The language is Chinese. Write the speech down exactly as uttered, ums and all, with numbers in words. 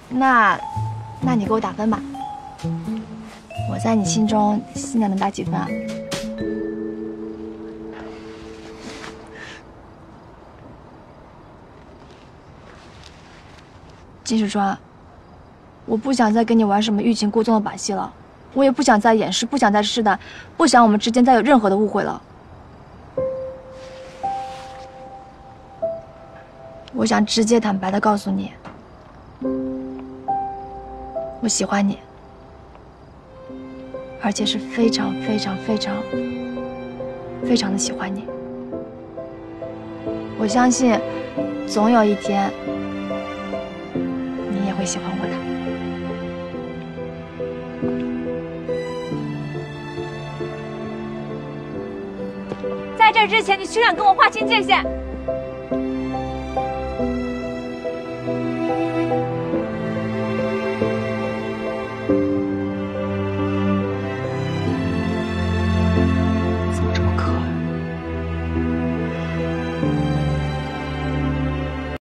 那，那你给我打分吧。我在你心中现在能打几分啊？金世川，我不想再跟你玩什么欲擒故纵的把戏了，我也不想再掩饰，不想再试探，不想我们之间再有任何的误会了。我想直接坦白的告诉你，我喜欢你，而且是非常非常非常非常的喜欢你。我相信，总有一天，你也会喜欢我的。 在这之前，你休想跟我划清界限！